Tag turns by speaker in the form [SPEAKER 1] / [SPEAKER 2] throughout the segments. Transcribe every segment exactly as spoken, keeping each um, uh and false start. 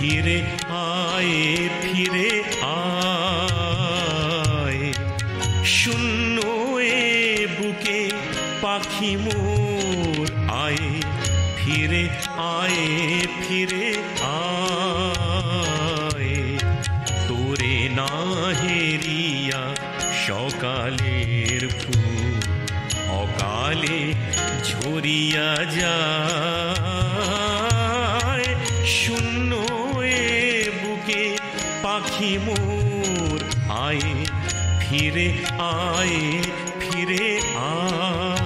[SPEAKER 1] ফিরে আয় ফিরে আয় শূন্য এ বুকে পাখি মোর আয় ফিরে আয় ফিরে আয় তোরে না হেরিয়া সকালের ফুল অকালে ঝরিয়া যায় শূন্য এ বুকে পাখি মোর আয় ফিরে আয় ফিরে আয়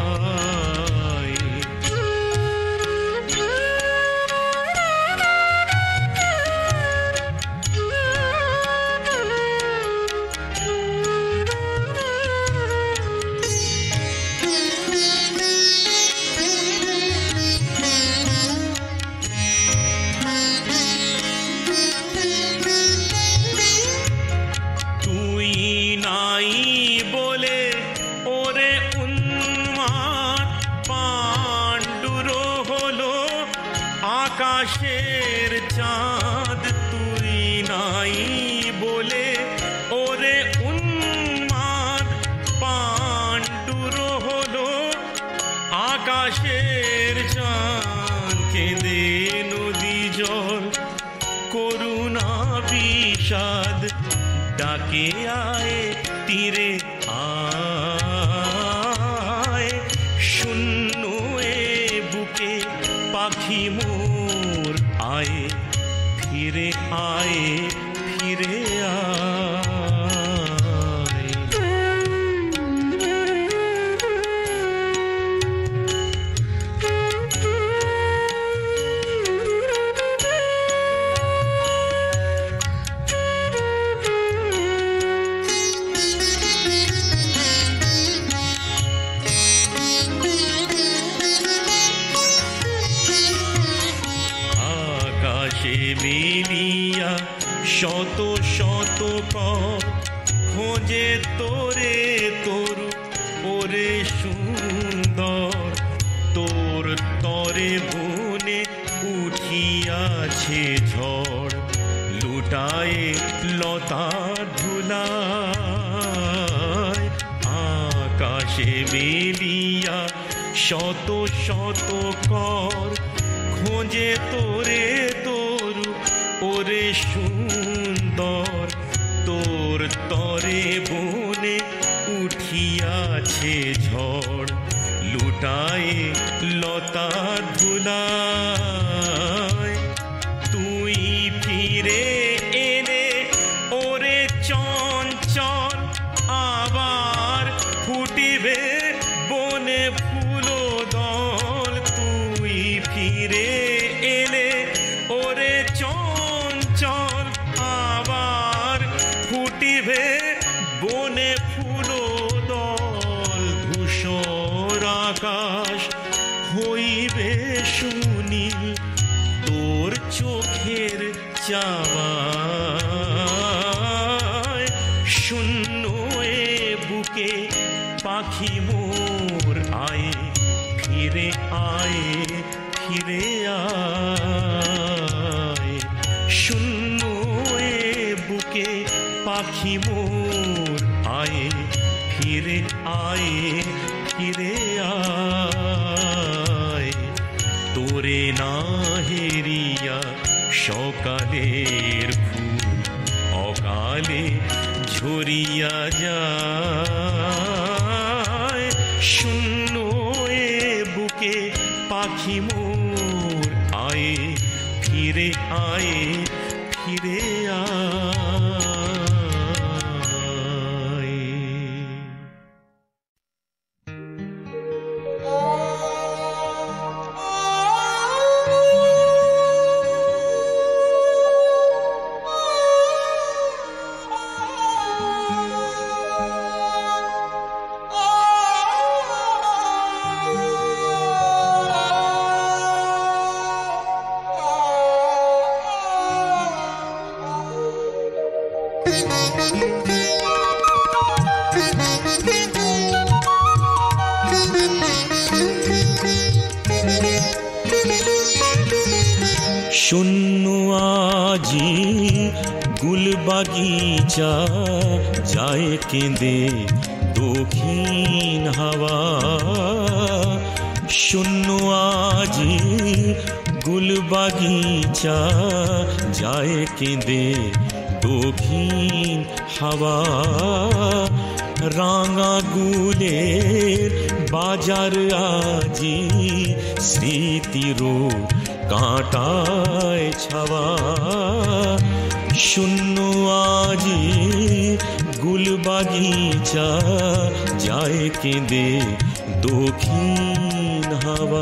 [SPEAKER 1] আকাশের চাঁদ তুই নাই বলে ওরে উন্মাদ পাণ্ডুর হলো আকাশের চাঁদ কেঁদে নদী জল করুণা বিষাদ ডাকে আয় তীরে আয় শূন্য এ বুকে পাখি মোর আয় ফিরে আয় ফিরে আয় মিলিয়া শত শত খোঁজে তোরে তোর ওরে সুন্দর তোর তরে বনে উঠিয়াছে ঝড় লুটায়ে লতা ধুলায় আকাশে মিলিয়া শত শত কর খোঁজে তোরে তোর ওরে সুন্দর তোর তরে বনে উঠিয়াছে ঝড় লুটায় লতা ধুলায় তুই ফিরে এলে ওরে চঞ্চল আবার ফুটিবে বনে ফুলো দল তুই ফিরে এলে ওরে চঞ্চল আবার ফুটিবে বনে ফুলো দল ধূসর আকাশ হইবে সুনীল তোর চোখের চাওয়ায় শূন্য এ বুকে পাখি মোর আয় ফিরে আয় ফিরে আয় শূন্য এ বুকে পাখি মোর আয় ফিরে আয় ফিরে আয় তোরে না হেরিয়া সকালের ফুল অকালে ঝরিয়া যায় শূন্য এ বুকে পাখি মোর আয় ফিরে আয় ফিরে আয় শূন্য আজি গুল বাগিচা যায় কেঁদে দক্ষিণ হাওয়া শূন্য আজি গুল বাগিচা যায় কেঁদে দক্ষিণ হাওয়া রাঙা গুলের বাজার আজি স্মৃতির কাঁটায় ছাওয়া শূন্য আজি গুল বাগিচা যায় কেঁদে দক্ষিণ হাওয়া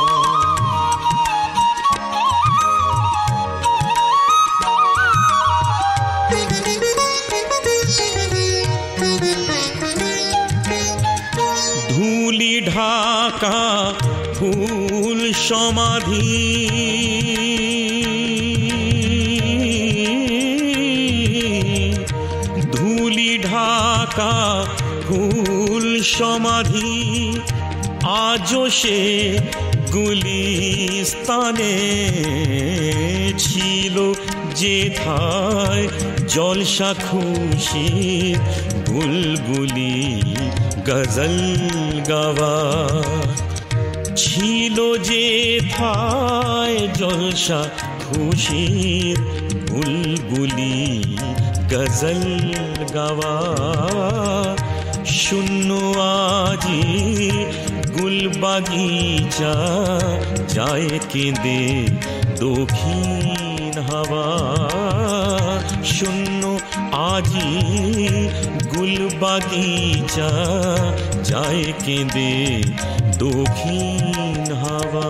[SPEAKER 1] ধুলি ঢাকা ফুল সমাধি ধুলি ঢাকা ফুল সমাধি আজও সে গুলিস্তানে ছিল যেথায় জলসা খুশির বুলবুলি গজল গাওয়া ছিল যেথায় জলসা খুশির বুলবুলি গজল গাওয়া শূন্য আজি গুল বাগিচা যায় কেঁদে দক্ষিণ হাওয়া শূন্য আজি গুল বাগিচা যায় কেঁদে দক্ষিণ হাওয়া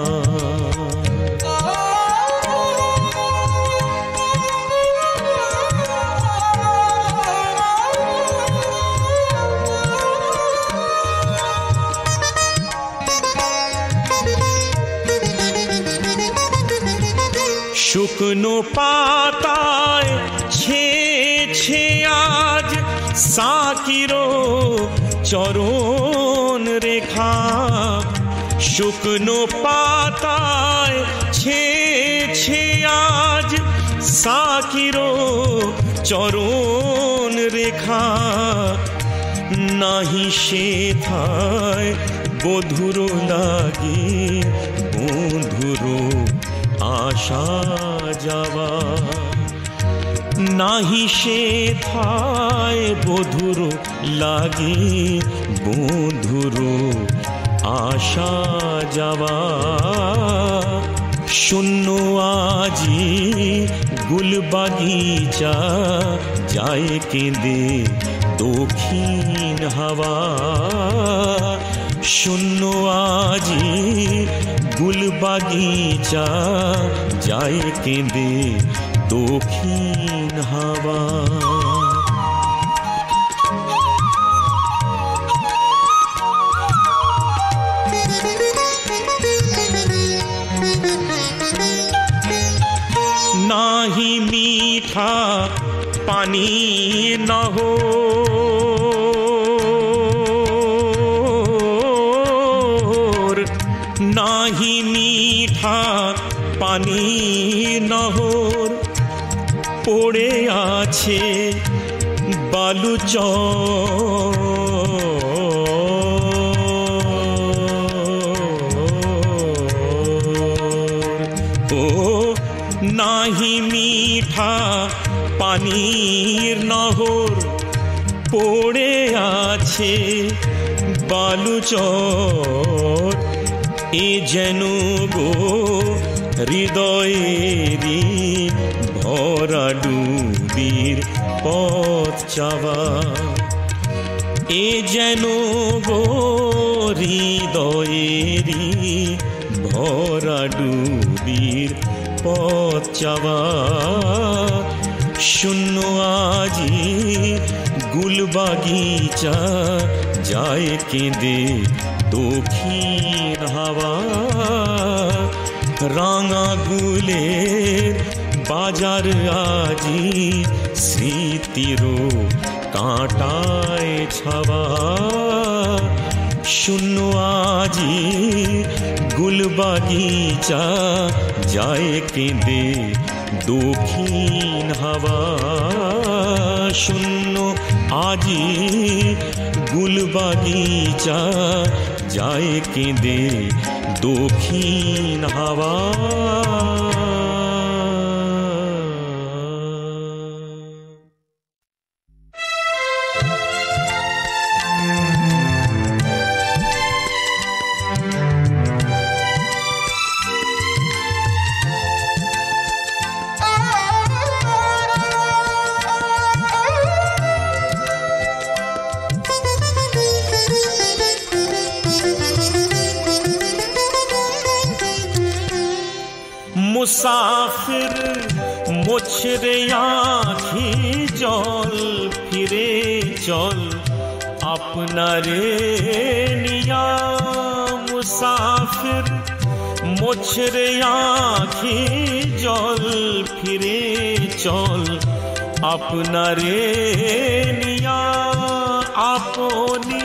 [SPEAKER 1] শুকনো পাতায় ছেছে আজ সাকিরো চরণ রেখা শুকনো পাতায় ছেছে আজ সাকিরো চরণ রেখা নাহি সেথায় বধুর লাগে বন্ধুর আশা যাওয়া নাহি সেথায় বধুর লাগে বন্ধুর আশা যাওয়া শূন্য আজি গুল বাগিচা যায় কেঁদে দক্ষিণ হাওয়া শূন্য আজি গুল বাগিচা যায় কেঁদে দক্ষিণ হাওয়া নাহি মিঠা পানি নহর নাহি মিঠা পানি নহর পড়ে আছে বালুচর ও নাহি মিঠা পানির নহর পড়ে আছে বালুচর এ যেন গো হৃদয়েরই ভরা ডুবির পথ চাওয়া এ যেন গো হৃদয়েরই ভরা ডুবির পথ চাওয়া শূন্য আজি গুল বাগিচা যায় কেঁদে দক্ষিণ হাওয়া রাঙা গুলের বাজার আজি স্মৃতির কাঁটায় ছাওয়া শূন্য আজি গুল বাগিচা যায় কেঁদে দক্ষিণ হাওয়া শূন্য আজি গুলবাগিচা যায় কেঁদে দক্ষিণ হাওয়া। মুসাফির মোছরে আঁখি জল ফিরে চল আপনারে নিয়া। মুসাফির মোছরে আঁখি জল ফিরে চল আপনারে নিয়া। আপনি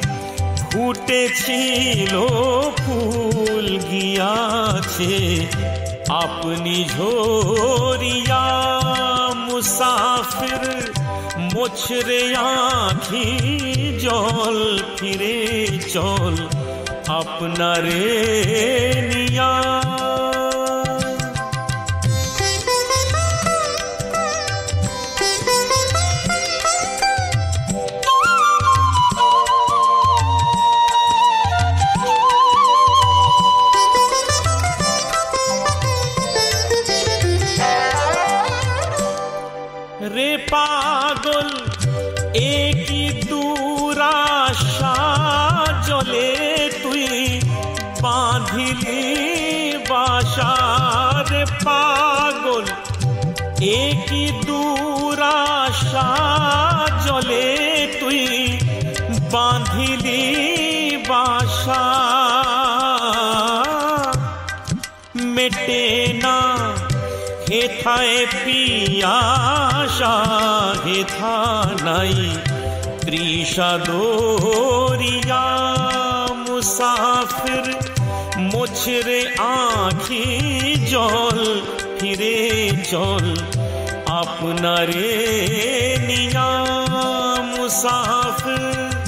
[SPEAKER 1] ফুটেছিল ফুল গিয়াছে আপনি ঝরিয়া। মুসাফির মোছরে আঁখি জল ফিরে চল আপনারে নিয়া। রে পাগল একই দুরাশা জলে তুই বাঁধিলি বাসা। রে পাগল একই দুরাশা জলে তুই বাঁধিলি বাসা। মেটে না হেথায় পিয়াসা হেথা নাই তৃষা দরিয়া। মুসাফির মোছরে আঁখি জল ফিরে চল আপনারে নিয়া। মুসাফির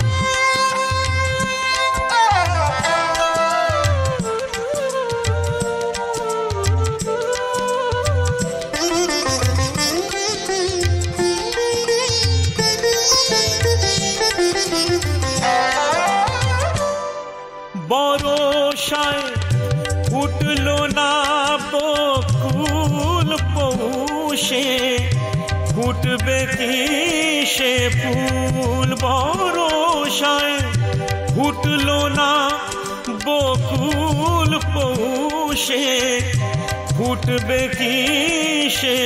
[SPEAKER 1] বরষায় ফুটলো না বকুল পৌষে ফুটবে কি সে ফুল। বরষায় ফুটলো না বকুল পৌষে ফুটবে কি সে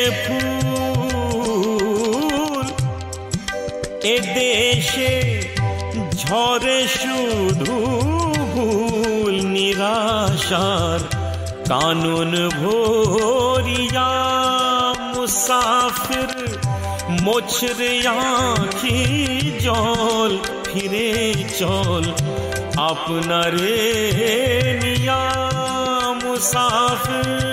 [SPEAKER 1] ফুল। এ দেশে ঝরে শুধু ভুল নিরাশার কানন ভরিয়া। মুসাফির মোছরে আঁখি জল ফিরে চল আপনারে নিয়া। মুসাফির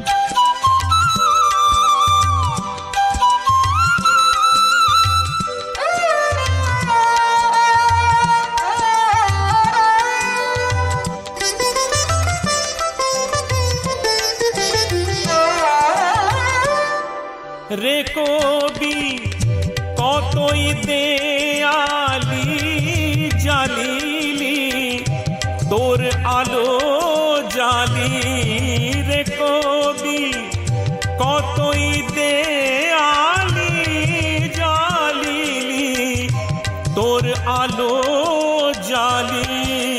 [SPEAKER 1] রে কবি কতই দেয়ালি জালিলি তোর আলো জালি। রে কবি কতই দেয়ালি জালিলি তোর আলো জালি।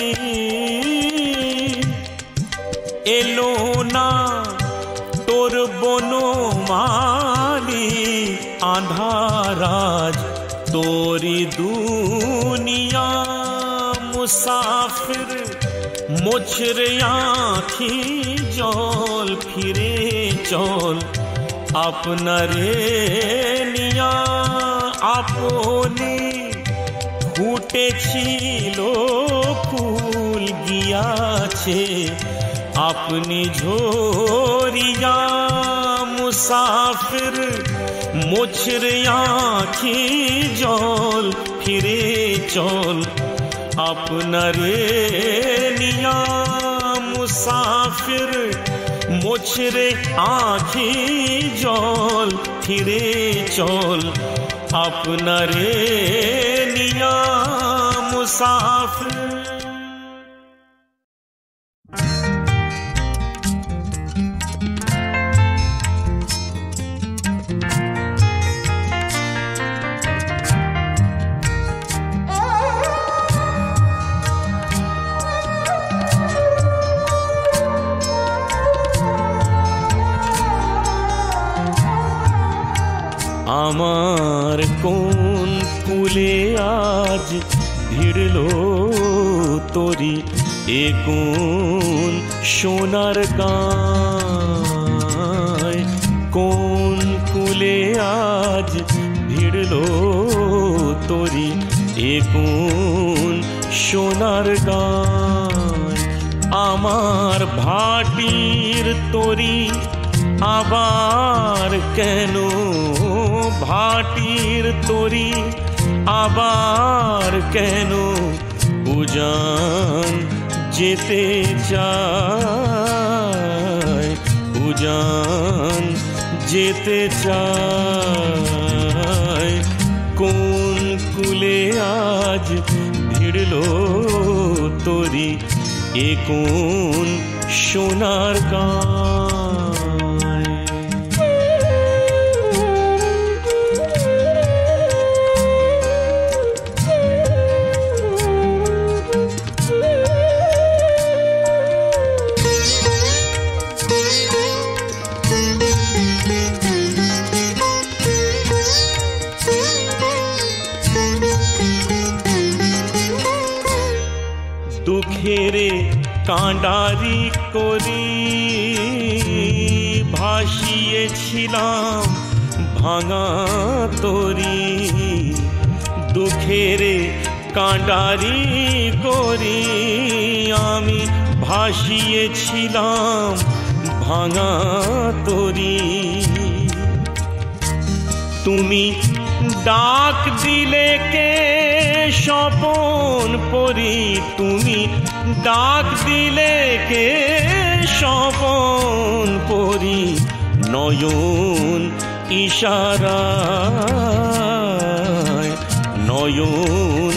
[SPEAKER 1] এলো না তোর বনমালি আধারাজ তোরি দুনিয়া। মুসাফির মোছরে আঁখি জল ফিরে চল আপনারে নিয়া। আপনি ফুটেছিল ফুল গিয়াছে আপনি ঝরিয়া। মুসাফির মোছরে আঁখি জল ফিরে চল আপনারে নিয়া মুসাফির মোছরে আঁখি জল ফিরে চল আপনারে নিয়া মুসাফির। আমার কোন কুলে আজ ভিড়লো তোরি এ কোন সোনার গায়, কোন কুলে আজ ভিড়লো তোরি এ কোন সোনার গায়। আমার ভাটির তোরি আবার কেন, ভাটির তোরি আবার কেন উজান যেতে চায়, উজান যেতে চায়। কোন কুলে আজ ভিড়লো তোরি এ কোন সোনার গায়। দুঃখেরে কাঁডারি করি ভাসিয়েছিলাম ভাঙা তরি, দুঃখেরে কাঁডারি করি আমি ভাসিয়েছিলাম ভাঙা তরি। তুমি ডাক দিলে কে স্বপন পরি, তুমি ডাক দিলে কে স্বপন পরি। নয়ন ইশারায়, নয়ন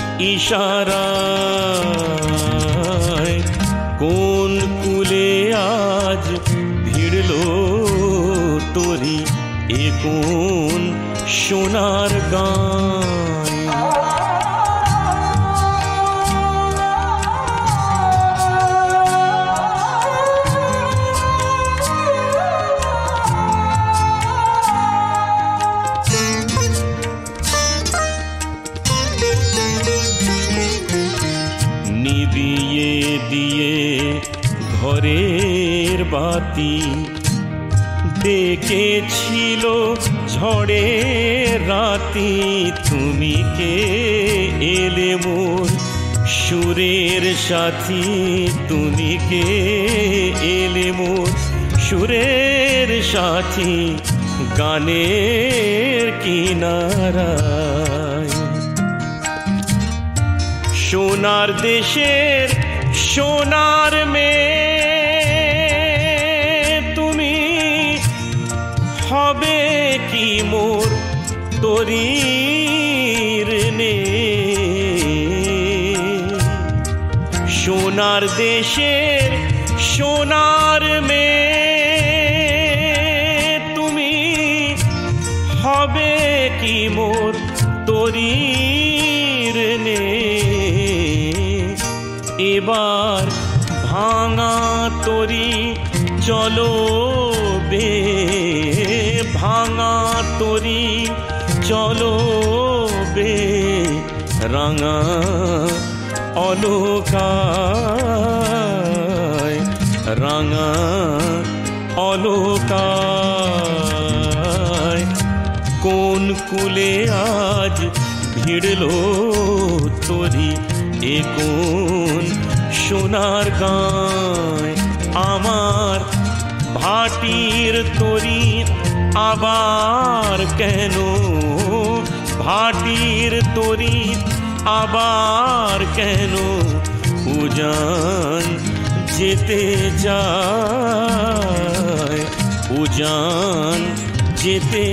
[SPEAKER 1] ইশারায় কোন কুলে আজ ভিড়লো তোরি এ কোন সোনার গায়। নিবিয়ে দিয়ে ঘরের বাতি ডেকেছিল ঝড়ে রাতি, তুমি কে এলে মোর সুরের সাথী, তুমি কে এলে মোর সুরের সাথী গানের কিনারায়। সোনার দেশের সোনার মেয়ে তুমি হবে কি মোর তরির নে। সোনার দেশের সোনার মেয়ে তুমি হবে কি মোর তরির নে। এবার ভাঙা তরি চলো বে, ভাঙা তরি চলো বে রাঙা অলোকায়, রাঙা অলোকায়। কোন কুলে আজ ভিড়লো তোরি এ কোন সোনার গায়। আমার ভাটির তরি আবার কেন, ভাটির তরি আবার কেন, উজান যেতে চায়, উজান যেতে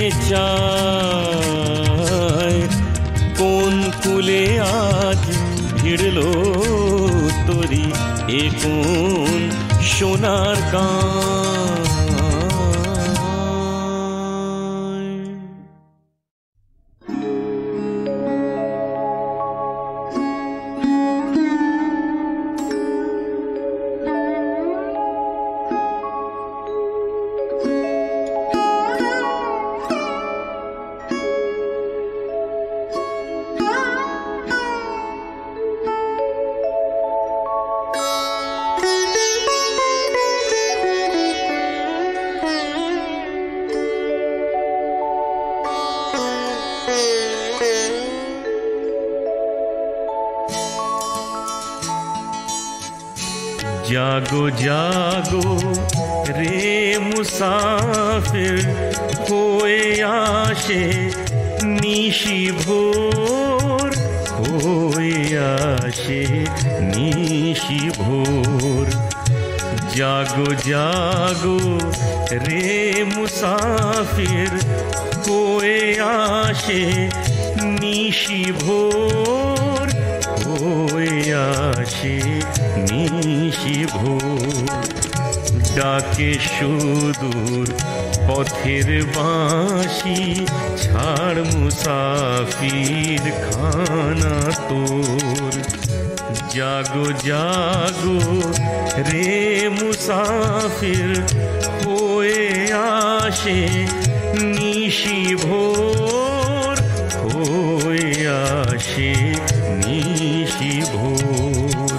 [SPEAKER 1] চায়। কোন কুলে আজ ভিড়লো তরি, এ কোন সোনার কান। जागो जागो रे मुसाफिर, होए आशे निशी भोर, होए आशे निशी भोर। जागो जागो रे मुसाफिर, होए आशे निशी भोर, होए आशे নিশি ভোর। ডাকে সুদূর পথের বাঁশি, ছাড় মুসাফির খানা তোর। জাগো জাগো রে মুসাফির, হয়ে আসে নিশি ভোর, হয়ে আসে নিশি ভোর।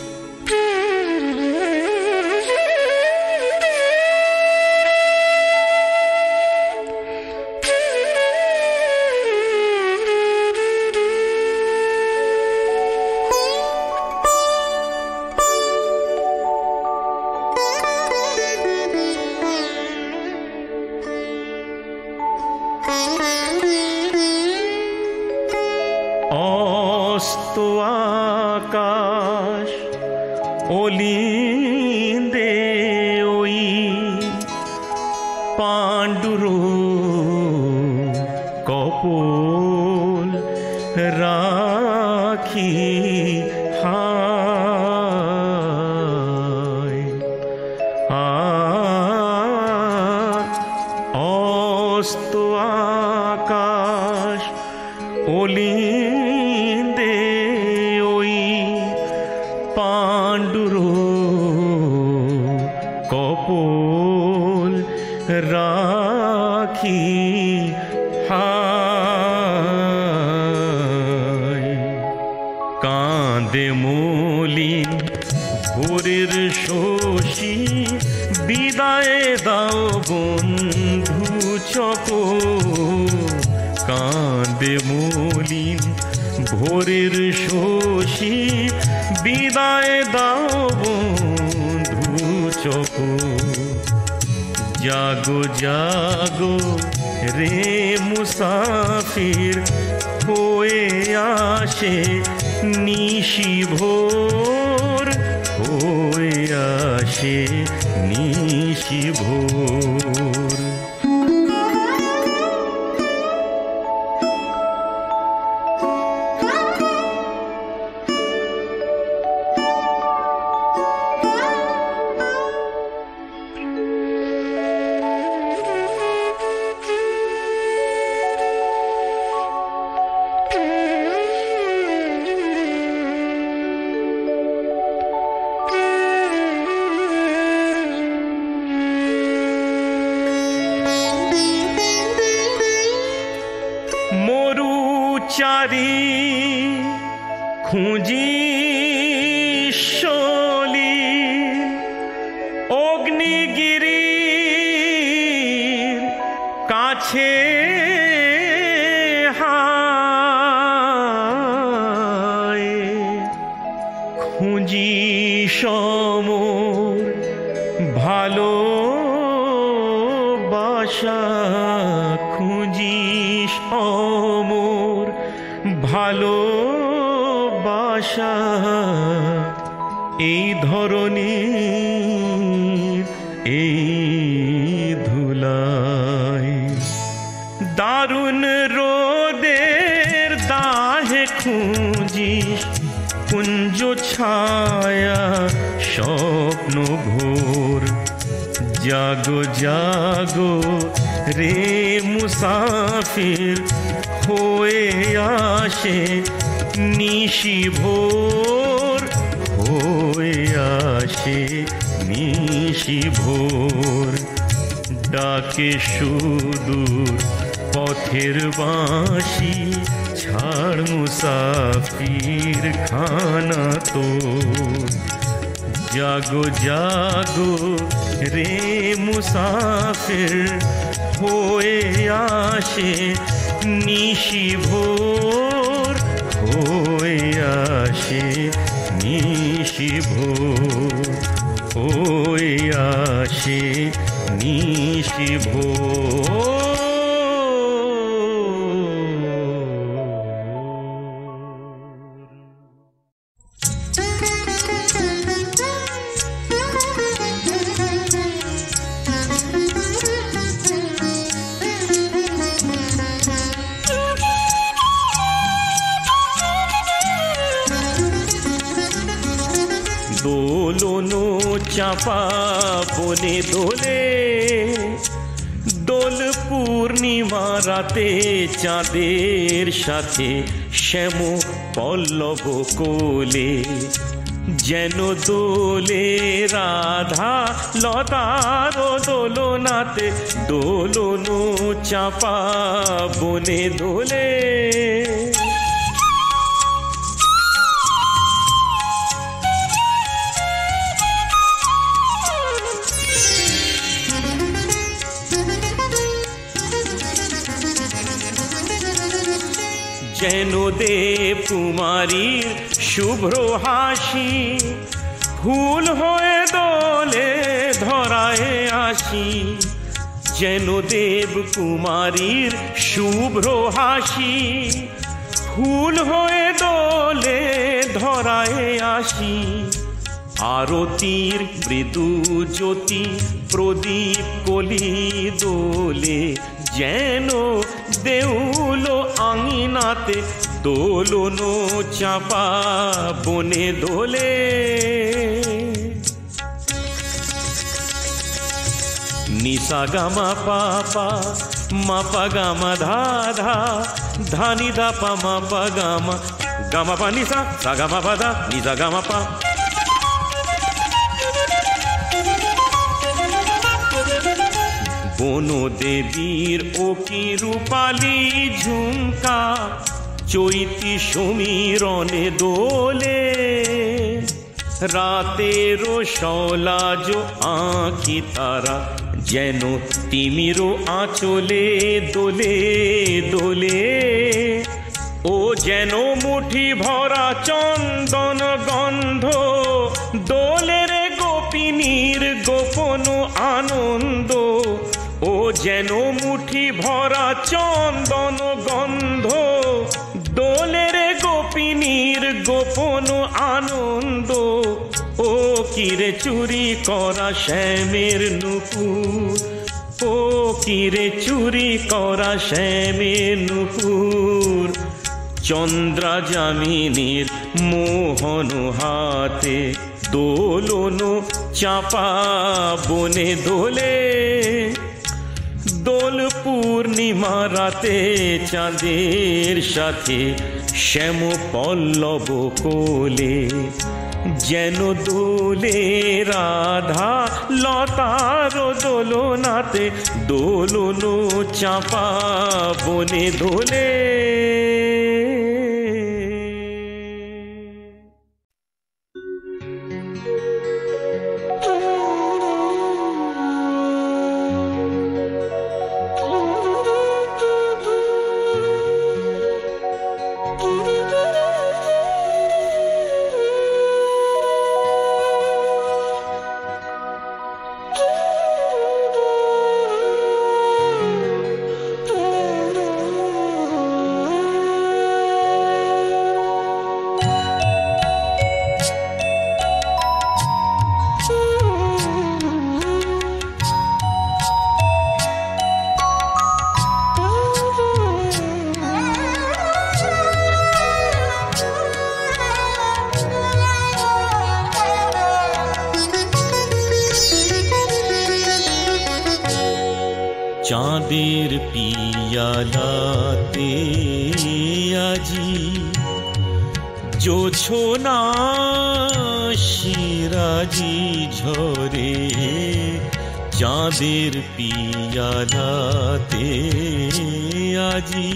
[SPEAKER 1] আকাশ অলিন্দে ওই পাণ্ডুরো কপোল রাখি হায়। অস্ত আকাশ অলিন্দে ওই পাণ্ডুরো কপোল রাখি হায়। কাঁদে মলিন ভোরের শশী, বিদায় দাও বন্ধু চকোর। কাঁদে মলিন ভোরের শশী, বিদায় দাও বন্ধু চকোর। জাগো জাগো রে মুসাফির, হয়ে আসে নিশি ভোর, হয়ে আসে নিশি ভোর। চারি খুঁজি শলি, অগ্নিগিরির কাছে হায়। খুঁজি সমর ভালো এই ধরনীর এই ধুলায়। দারুণ রোদের দাহে খুঁজিস কুঞ্জ ছায়া স্বপ্ন ঘোর। জাগো জাগো রে মুসাফির, হয়ে আসে নিশি ভোর, হয়ে আসে নিশি ভোর। ডাকে সুদূর পথের বাঁশি, ছাড় মুসাফির খানা তোর। জাগো জাগো রে মুসাফির, হয়ে আসে নিশি ভোর, হয়ে আসে নিশি ভোর, হয়ে আসে নিশি ভোর। দোলনো চাপা বনে দোলে, দোল পূর্ণিমা রাতে চাঁদের সাথে শ্যাম পল্লব কোলে। যেন দোলে রাধা লতার দোলনাতে, দোলনো চাপা বনে দোলে। যেন দেব কুমারীর শুভ্র হাসি, ফুল হয়ে দোলে ধরায় আসি। যেন দেব কুমারীর শুভ্র হাসি, ফুল হয়ে দোলে ধরায় আসি। আরতির মৃদু জ্যোতি প্রদীপ কলি দোলে, যেন দেউল আঙিনাতে দোলনো চাপা বনে দোলে। নিসা গামা পাপা মাপা গামা ধা ধা, ধানি দা পা মাপা গামা, গামা পা নিসা সা গামা পা ধা, নিসা গামা পা। বনো দেবীর ও কি রূপালী ঝুমকা, চৈতি সমীরণে দোলে। রাতেরও সলাজ আঁখি তারা, যেন তিমিরও আঁচলে দোলে দোলে। ও যেন মুঠি ভরা চন্দন গন্ধ, দোলের গোপিনীর গোপন আনন্দ। ও যেন মুঠি ভরা চন্দন গন্ধ, দোলের গোপিনীর গোপন আনন্দ। ও কিরে চুরি করা শ্যামের নুপুর, ও কিরে চুরি করা শ্যামের নুপুর। চন্দ্রা যামিনীর মোহন হাতে, দোলনো চাপা বনে দোলে। দোল পূর্ণিমা রাতে চাঁদের সাথে শ্যাম পল্লব কোলে। যেন দোলে রাধা লতার দোলনাতে, দোলনো চাপা বনে দোলে। চাঁদের পিয়ালাতে আজি জোছনা শিরাজি ঝরে চাঁদের পিয়ালাতে আজি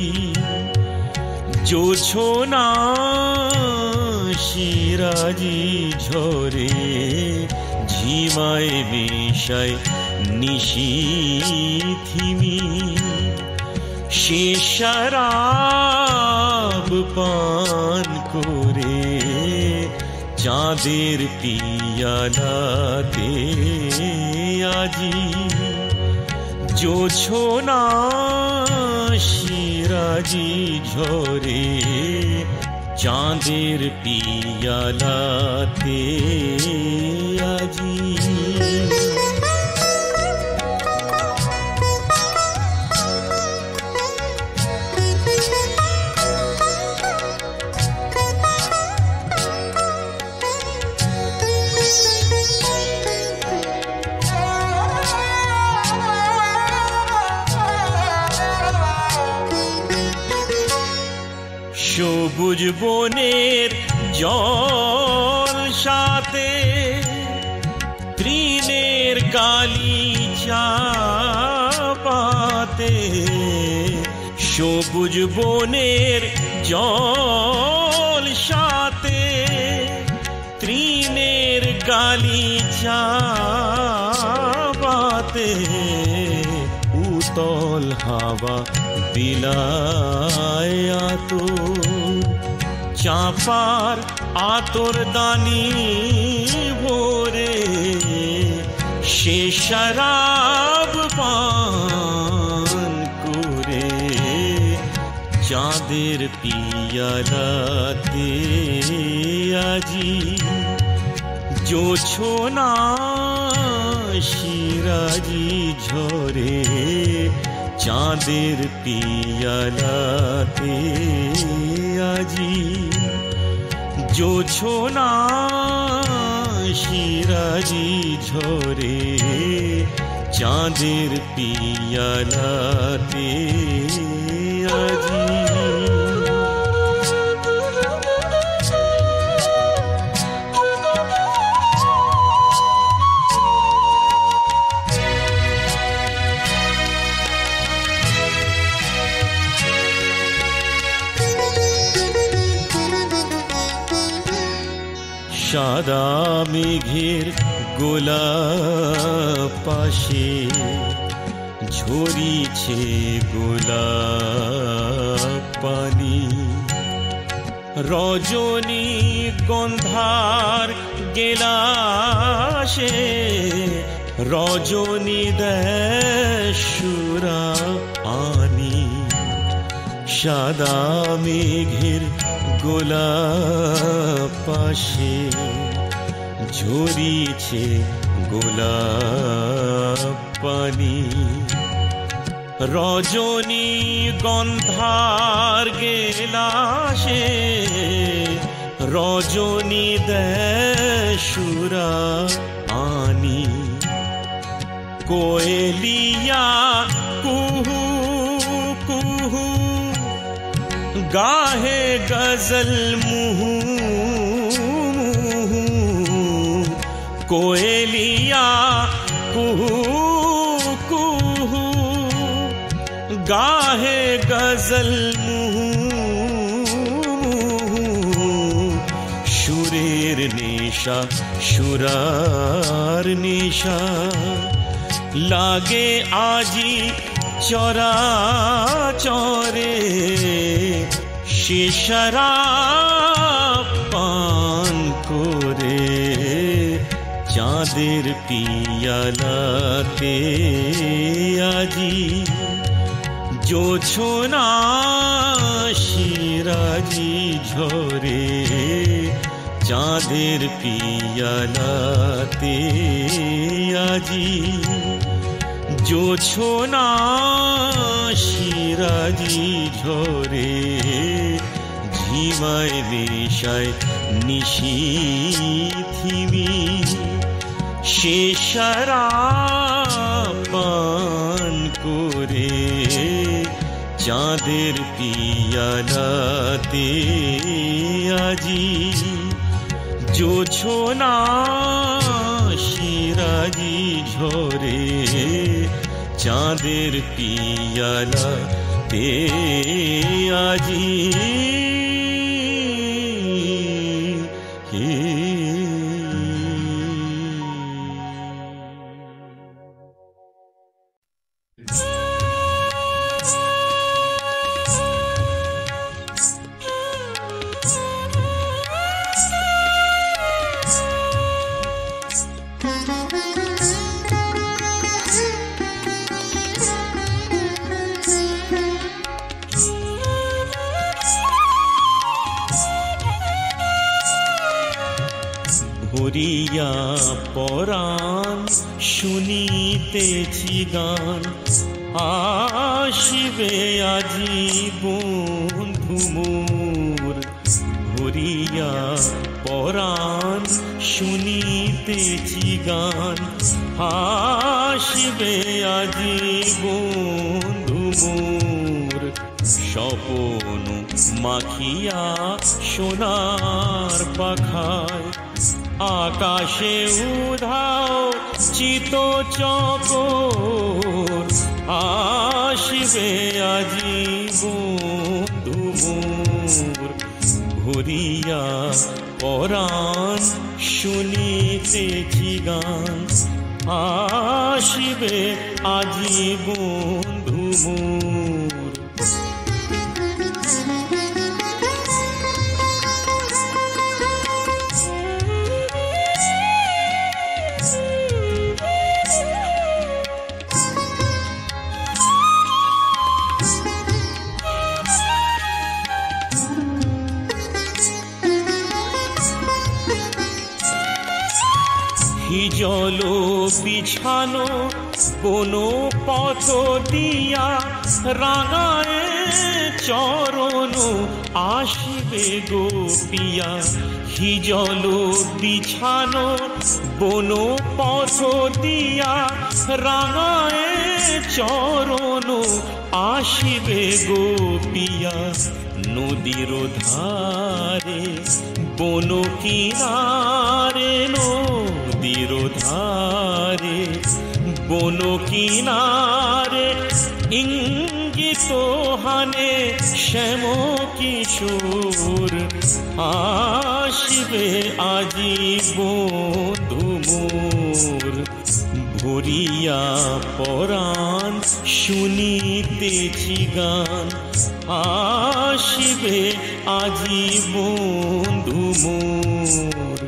[SPEAKER 1] জোছনা শিরাজি ঝরে ঝিমায় মেশায় নিশীথিমি সে শরাব পান করে চাঁদের পিয়ালাতে আজি জোছনা শিরাজি ঝরে চাঁদের পিয়ালাতে আজি সবুজ বনের জল সাথে তৃণের গালিচা পাতে সবুজ বনের জল সাথে তৃণের গালিচা পাতে উতল হাওয়া বিলায় আতর চাঁপার আতর দানি ভরে সে শরাব পান করে চাঁদের পিয়ালাতে আজি জোছনা শিরাজি ঝরে চাঁদের পিয়ালাতে আজি জোছনা শিরাজি ঝরে চাঁদের পিয়ালাতে আজি সাদা মেঘের গোলাপ পাশে ঝরিছে গোলাপ পানি রজনী গন্ধার গেলাসে রজনী দেশুরা আনি সাদা মেঘের গোলাপ পাশে ঝরিছে গোলাপ পানি রজনী গন্ধার গেলাসে রজনী দেশুরা আনি কোয়েলিয়া কুহু কুহু गाहे गजल मुहू मुहू कोयलिया कुहू कुहू गाहे गजल मुहू सुरेर नेशा सुरार नेशा लागे आजी चरा चरे সে শরাব পান করে চাঁদের পিয়ালাতে আজি জোছনা শিরাজি ঝরে চাঁদের পিয়ালাতে আজি জোছনা শিরাজি ঝরে ঝিমায় নেশায় নিশীথিমি সে শরাব পান করে চাঁদের পিয়ালাতে আজি জোছনা শিরাজি ঝরে চাঁদের পিয়ালাতে আজি ভরিয়া পরাণ শুনিতেছি গান আসিবে আজি বন্ধু মোর ভরিয়া পরাণ শুনিতেছি গান আসিবে আজি বন্ধু মোর স্বপন মাখিয়া সোনার পাখায় আকাশে উধাও চিত চকোর আসিবে আজি বন্ধু মোর ভরিয়া পরাণ শুনিতেছি গান আসিবে আজি বন্ধু মোর জল বিছানো কোনো পথ দিয়া রাঙায় চরণ আসিবে গোপিয়া হি জল বিছানো বনো পথ দিয়া রাঙায় চরণ আসিবে গোপিয়া নদীর ধারে বন কিনারে নদীর ধারে বন কিনারে ইঙ্গিত হানে শ্যাম কিশোর আসিবে আজি বন্ধু মোর ভরিয়া পরাণ শুনিতেছি গান আসিবে আজি বন্ধু মোর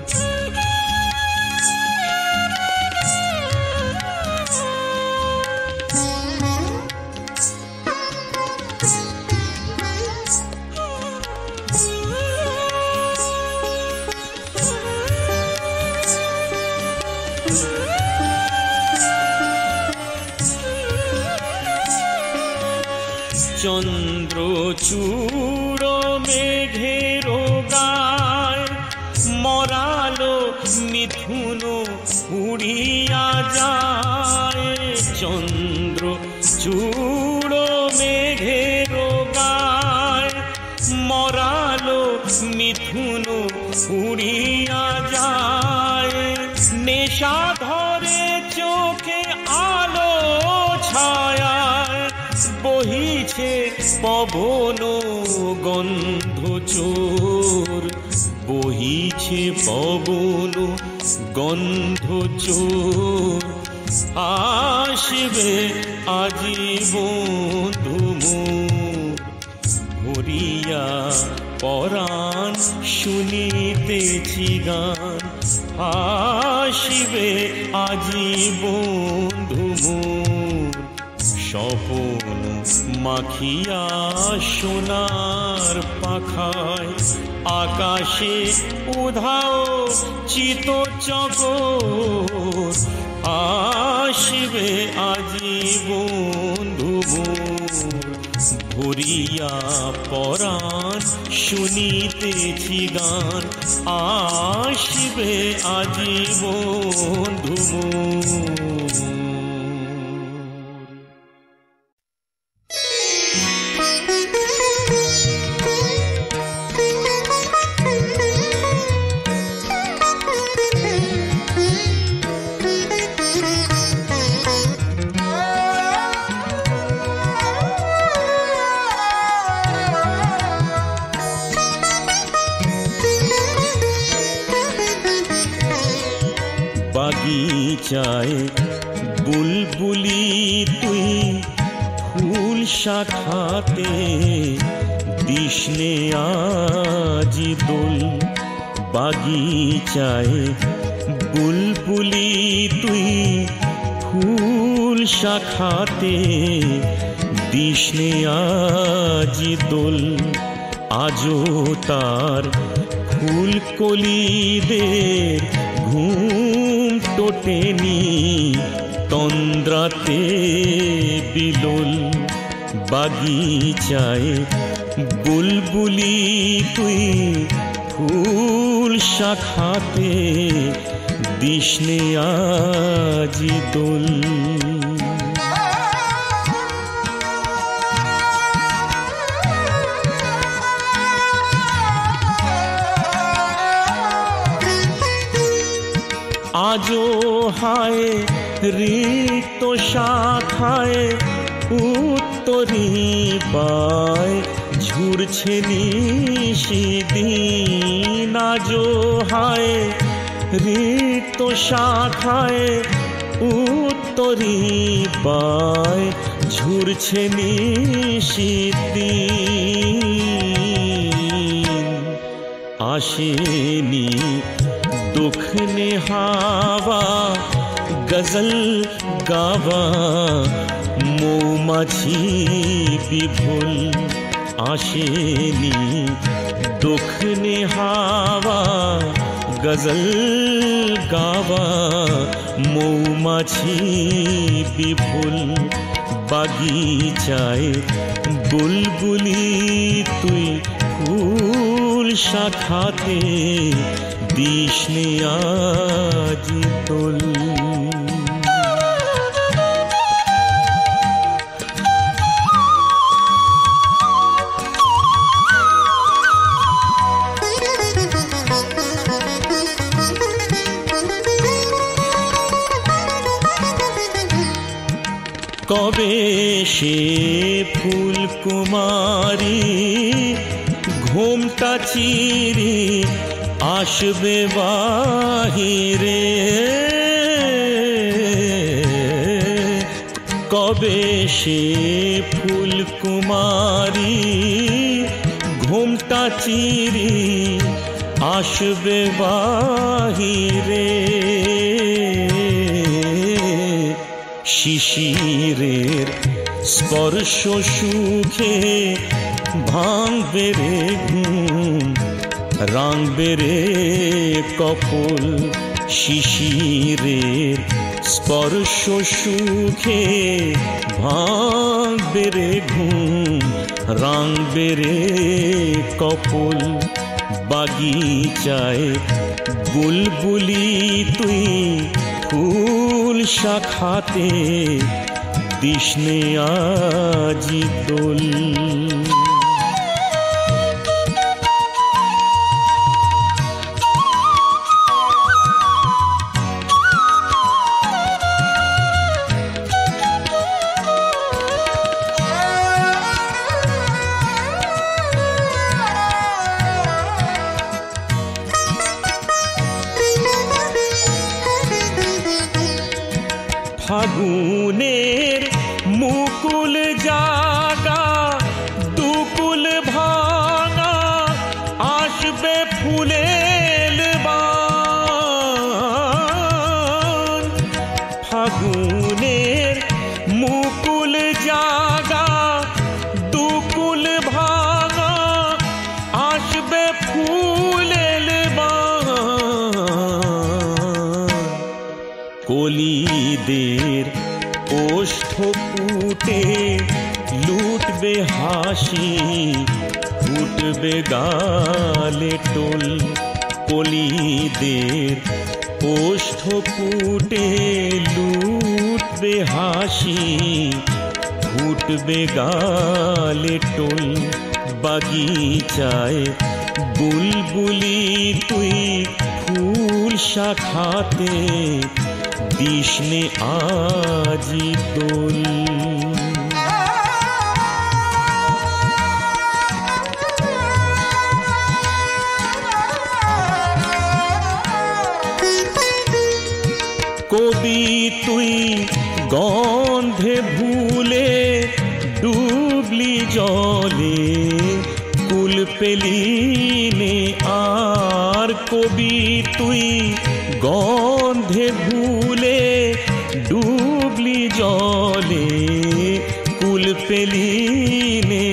[SPEAKER 1] চন্দ্র চূড় মেঘের গায় মরালো মিথুন উড়িয়া যায় চন্দ্র চূড় মেঘের গায় মরালো মিথুন উড়িয়া যায় নেশা ধরে চোখে আলো ছায়ায় বহিছে পবন গন্ধ চোর বহিছে পবন গন্ধ চোর আসিবে আজি বন্ধু মোর ভরিয়া পরাণ শুনিতেছি গান আসিবে আজি বন্ধু মোর স্বপন মাখিয়া সোনার পাখায় আকাশে উধাও চিত চকোর আসিবে আজি বন্ধু মোর ভরিয়া পরাণ শুনিতেছি গান আসিবে আজি বন্ধু মোর বাগিচায় বুলবুলি তুই ফুল শাখাতে দিসনে আজি দোল বাগিচায় বুলবুলি তুই ফুল শাখাতে দিসনে আজি দোল আজও তার ফুলকলিদের ঘুম টোটেনি তন্দ্রাতে বিলোল বাগিচায় বুলবুলি তুই ফুল শাখাতে দিসনে আজি দোল আজো হায় রিক্ত শাখায় উত্তরি পায় ঝুরছে নিশিদিন আজো হায় রিক্ত শাখায় উত্তরি পায় ঝুরছে নিশিদিন আসেনি दुखने हावा गजल गावा मौमाছি বিভুল আসেনি দুখনে হাওয়া গজল গাওয়া মৌমাছি বিভুল বাগিচায় বুলবুলি তুই ফুল শাখাতে দিসনে আজি দোল কবে সে ফুল কুমারী ঘুমটা চিরি আসবে বাহিরে কবে সে ফুল কুমারী ঘুমটা চিরি আসবে বাহিরে শিশিরের স্পর্শ সুখে ভাঙবে রে ঘুম রাঙবে রে কপল শিশিরের স্পর্শ সুখে ভাঙবে রে ঘুম রাঙবে রে কপল বাগিচায় বুলবুলি তুই ফুল শাখাতে দিসনে আজি দোল ফাগুনের মুকুল জাগা দুকুল ভাঙা আসবে ফুলের বান ফাগুনের মুকুল জাগা দুকুল ভাঙা আসবে ফুলের বান কলিদের ওষ্ঠ ফুটে লুটবে হাসি ফুটবে গালে টোল কলিদের ওষ্ঠ ফুটে লুটবে হাসি ফুটবে গালে টোল বাগিচায় বুলবুলি তুই ফুল শাখাতে দিসনে আজি দোল কবি তুই গন্ধে ভুলে ডুবলি জলে কুল পেলি নে আর কবি তুই গন্ধে ভুলে ডুবলি জলে কুল পেলি নে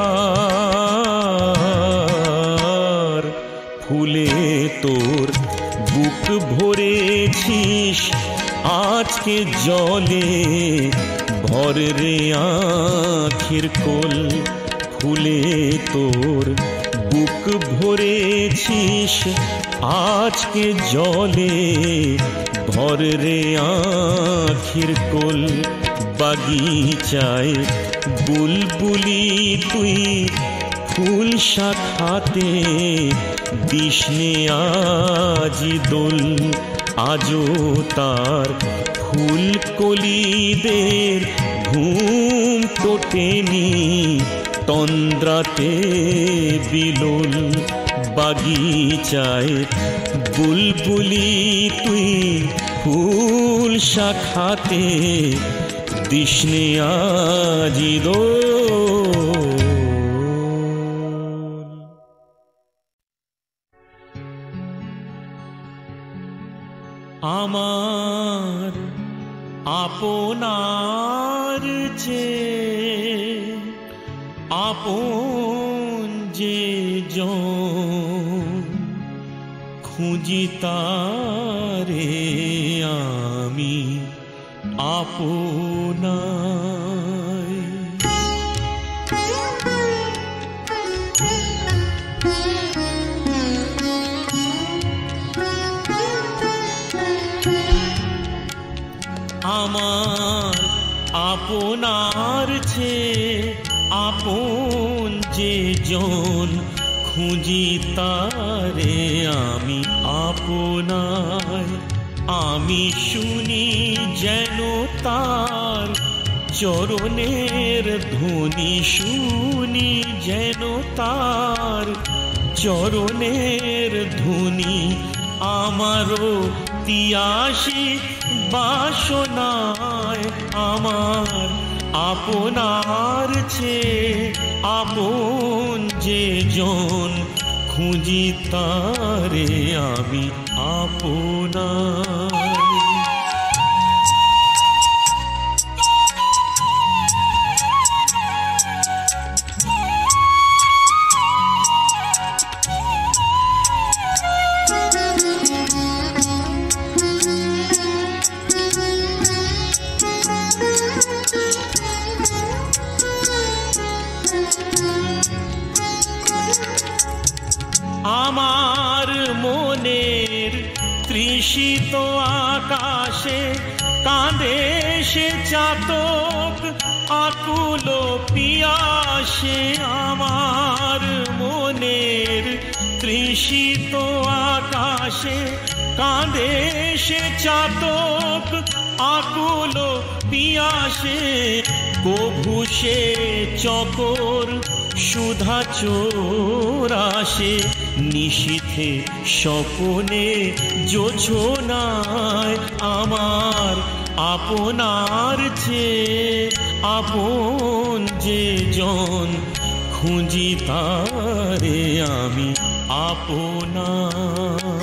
[SPEAKER 1] আর ফুলে তোর বুক ভরেছিস আজকে জলে ভর রে আঁখির কোল ফুলে তোর বুক ভরেছিস আজকে জলে ভর রে আঁখির কোল বাগিচায় বুলবুলি তুই ফুল শাখাতে দিসনে আজি দোল আজও তার ফুল কলিদের ঘুম টোটেনি তন্দ্রাতে বিলোল বাগিচায় বুলবুলি তুই ফুল শাখাতে দিসনে আজি দোল। আমার আপনার চেয়ে আপন যে জন খুঁজি তারে আমি আপনার। আমার আপনার চেয়ে আপন যে জন খুঁজি তারে আমি আপনার। আমি শুনি যেন তার চরণের ধ্বনি, শুনি যেন তার চরণের ধ্বনি। আমারও তিয়াসী বাসনায় আমার আপনার চেয়ে আপন যে জন খুঁজি তারে আমি আপনার। আমার মনের তৃষিত আকাশে কাঁদে সে চাতক আকুল পিয়াসে। আমার মনের তৃষিত আকাশে কাঁদে সে চাতক আকুল পিয়াসে। কভু সে চকর সুধা চোর আসে নিশীথে স্বপনে জোছনায়। আমার আপনার চেয়ে আপন যে জন খুঁজি তারে আমি আপনার।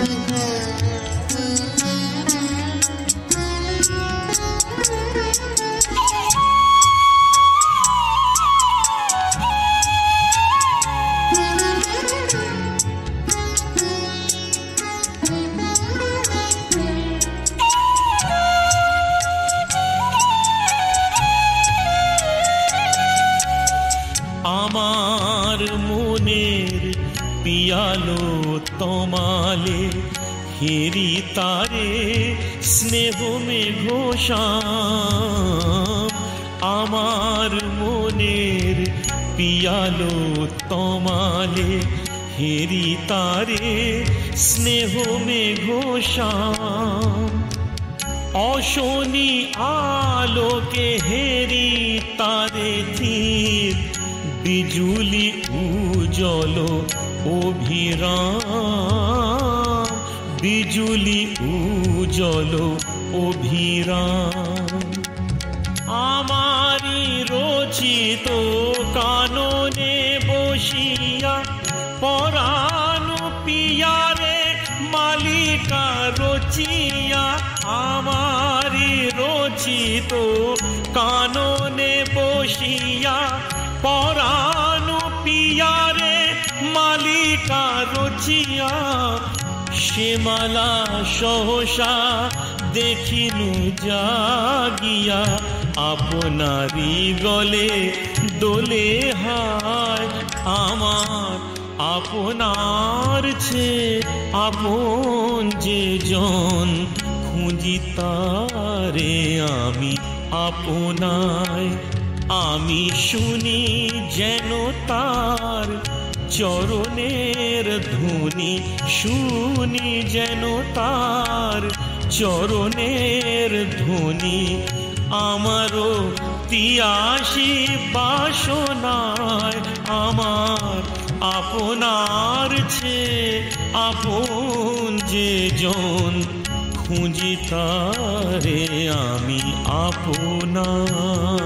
[SPEAKER 1] আমার মনের পিয়ালো তমালে হেরি তারে স্নেহ মেঘশ্যাম। আমার মনের পিয়ালো তমালে হেরি তারে স্নেহ মেঘশ্যাম। অশনি আলোকে হেরি তারে তীর বিজুলি উজ্জ্বল অভিরাম। বিজুলি উজ্জ্বল অভিরাম। আমারি রচিত কাননে বসিয়া পরাণ পিয়ারে মালিকা রচিয়া। আমারি রচিত কাননে বসিয়া পরাণ পিয়ারে মালিকা রচিয়া। শ্যামলা সহসা দেখিনু জাগিয়া আপনারি গলে দোলে হায়। আমার আপনার ছে আপন যে জন খুঁজি তারে আমি আপনায়। আমি শুনি যেন তার চরণের ধ্বনি, শুনি যেন তার চরণের ধ্বনি। আমারও তিয়াসী বাসনায় আমার আপনার ছে আপন যে জন খুঁজি তারে আমি আপনার।